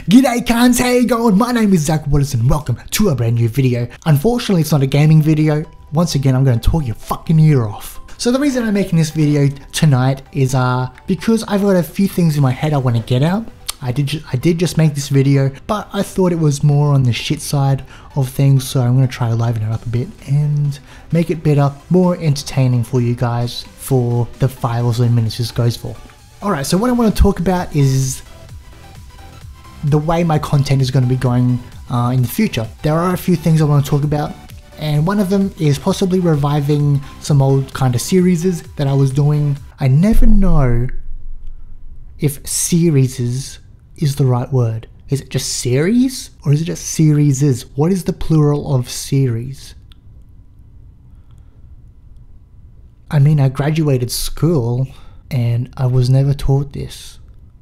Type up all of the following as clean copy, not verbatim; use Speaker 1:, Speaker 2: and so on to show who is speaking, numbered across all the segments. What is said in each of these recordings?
Speaker 1: G'day cunts, how you going? My name is Zach Waters and welcome to a brand new video. Unfortunately, it's not a gaming video. Once again, I'm going to talk your fucking ear off. So the reason I'm making this video tonight is because I've got a few things in my head I want to get out. I did just make this video, but I thought it was more on the shit side of things, so I'm going to try to liven it up a bit and make it better, more entertaining for you guys for the 5 or so minutes this goes for. Alright, so what I want to talk about is the way my content is going to be going in the future. There are a few things I want to talk about, and one of them is possibly reviving some old kind of series that I was doing. I never know if series is the right word. Is it just series or is it just series? What is the plural of series? I mean, I graduated school and I was never taught this.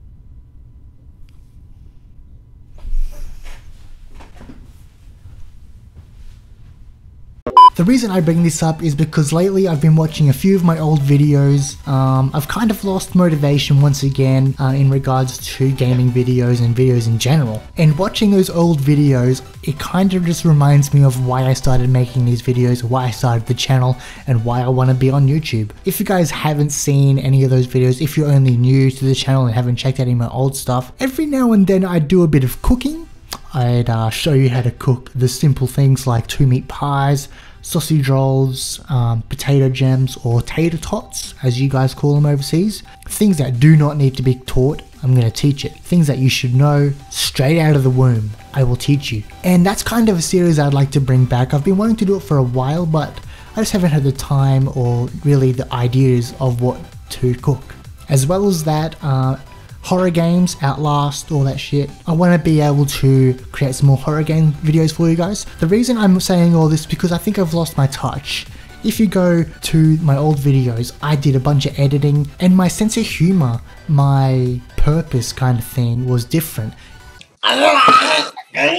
Speaker 1: The reason I bring this up is because lately I've been watching a few of my old videos. I've kind of lost motivation once again in regards to gaming videos and videos in general. And watching those old videos, it kind of just reminds me of why I started making these videos, why I started the channel, and why I want to be on YouTube. If you guys haven't seen any of those videos, if you're only new to the channel and haven't checked out any of my old stuff, every now and then I do a bit of cooking. I'd show you how to cook the simple things like 2 meat pies, sausage rolls, potato gems, or tater tots as you guys call them overseas. Things that do not need to be taught, I'm going to teach it. Things that you should know straight out of the womb, I will teach you. And that's kind of a series I'd like to bring back. I've been wanting to do it for a while, but I just haven't had the time or really the ideas of what to cook. As well as that, horror games, Outlast, all that shit. I want to be able to create some more horror game videos for you guys. The reason I'm saying all this is because I think I've lost my touch. If you go to my old videos, I did a bunch of editing and my sense of humor, my purpose kind of thing was different. What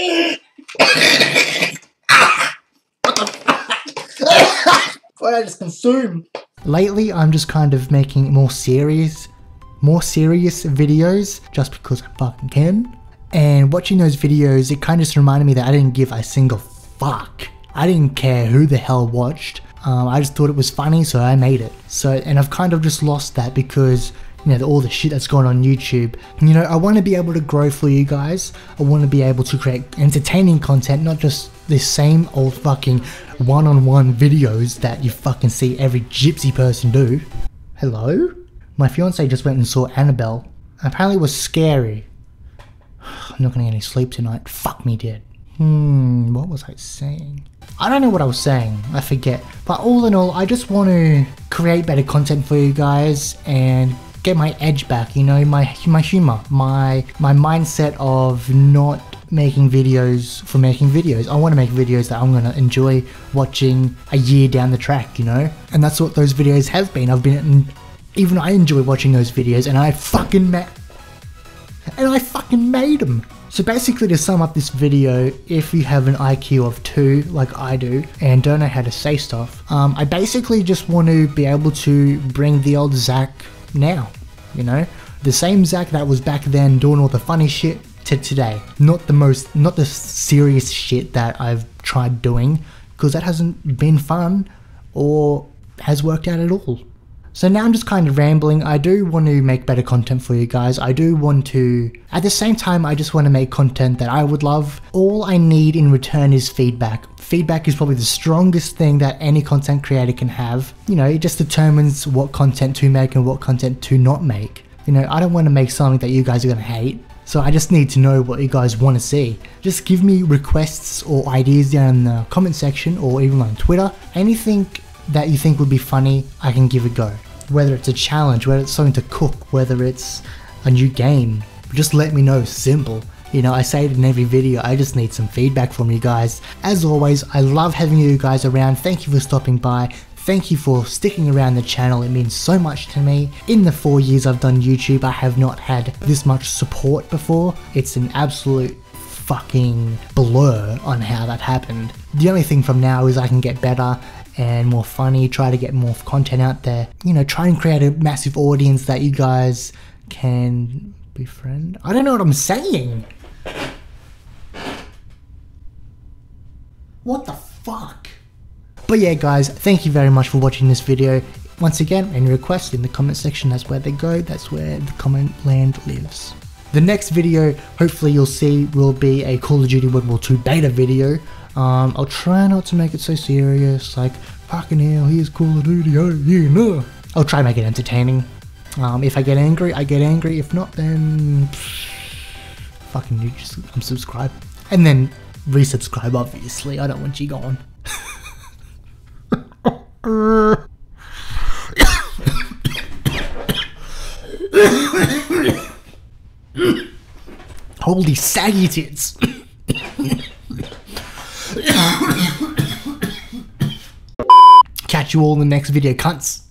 Speaker 1: did I just consume? Lately, I'm just kind of making more serious videos just because I fucking can. And watching those videos, it kind of just reminded me that I didn't give a single fuck. I didn't care who the hell watched. I just thought it was funny, so I made it. And I've kind of just lost that because, you know, all the shit that's going on YouTube. You know, I want to be able to grow for you guys. I want to be able to create entertaining content, not just the same old fucking one-on-one videos that you fucking see every gypsy person do. Hello? My fiance just went and saw Annabelle. Apparently it was scary. I'm not gonna get any sleep tonight. Fuck me dead. What was I saying? I don't know what I was saying. I forget. But all in all, I just want to create better content for you guys and get my edge back, you know, my humor, my mindset of not making videos for making videos. I want to make videos that I'm going to enjoy watching a year down the track, you know? And that's what those videos have been. Even I enjoy watching those videos, and I fucking made them. So basically, to sum up this video, if you have an IQ of 2 like I do and don't know how to say stuff, I basically just want to be able to bring the old Zach now, you know, the same Zach that was back then doing all the funny shit to today. Not the serious shit that I've tried doing, because that hasn't been fun or has worked out at all. So now I'm just kind of rambling. I do want to make better content for you guys. I do want to, at the same time, I just want to make content that I would love. All I need in return is feedback. Feedback is probably the strongest thing that any content creator can have. You know, it just determines what content to make and what content to not make. You know, I don't want to make something that you guys are going to hate. So I just need to know what you guys want to see. Just give me requests or ideas down in the comment section or even on Twitter. Anything that you think would be funny, I can give a go. Whether it's a challenge, whether it's something to cook, whether it's a new game, just let me know. Simple. You know, I say it in every video, I just need some feedback from you guys. As always, I love having you guys around. Thank you for stopping by. Thank you for sticking around the channel. It means so much to me. In the 4 years I've done YouTube, I have not had this much support before. It's an absolute fucking blur on how that happened. The only thing from now is I can get better and more funny, try to get more content out there, you know, try and create a massive audience that you guys can befriend. I don't know what I'm saying. What the fuck? But yeah guys, thank you very much for watching this video. Once again, any requests in the comment section, that's where they go, that's where the comment land lives. The next video, hopefully you'll see, will be a Call of Duty World War II beta video. I'll try not to make it so serious, like, fucking hell, here's Call of Duty, oh yeah, no. I'll try to make it entertaining. If I get angry, I get angry. If not, then fucking you just unsubscribe. And then resubscribe, obviously. I don't want you gone. Holy saggy tits. Catch you all in the next video, cunts.